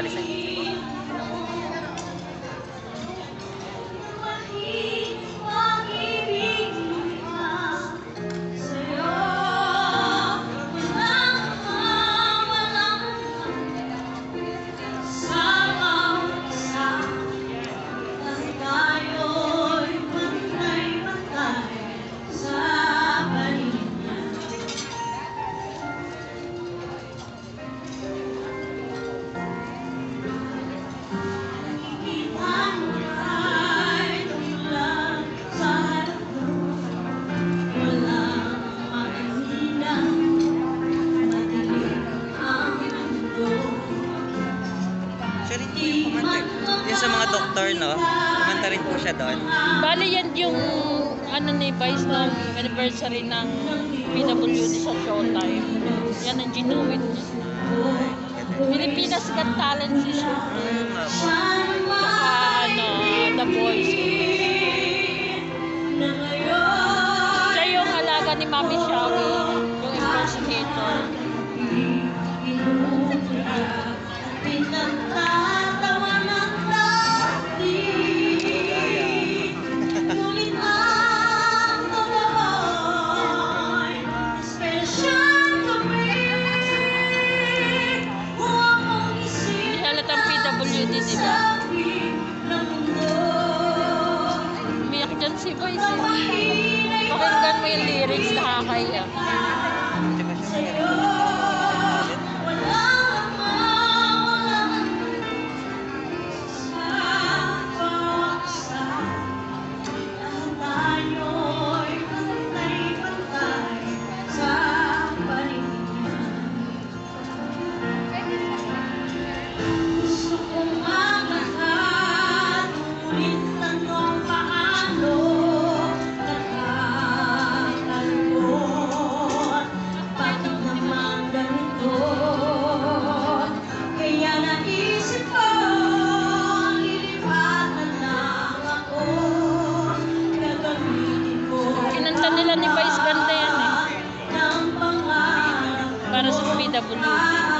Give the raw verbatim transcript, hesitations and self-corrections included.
alisin. Siya rin po yung kumanta. Yung sa mga doktor, no? Kumanta rin po siya doon. Bali yan yung ano ni Vice ng anniversary ng P W D sa Showtime. Yan ang ginuwit niya. Pilipinas Got Talent siya. Mm, Saka ano, The Voice. Siya yung alaga ni Mami Shaggy, yung impersonator. Diba? Umiyak dyan si Boyce eh. Pakinggan mo yung lyrics, nakakaiyak. Diba siya magaling? Ni Vice Ganda yan eh. Para sa P W D.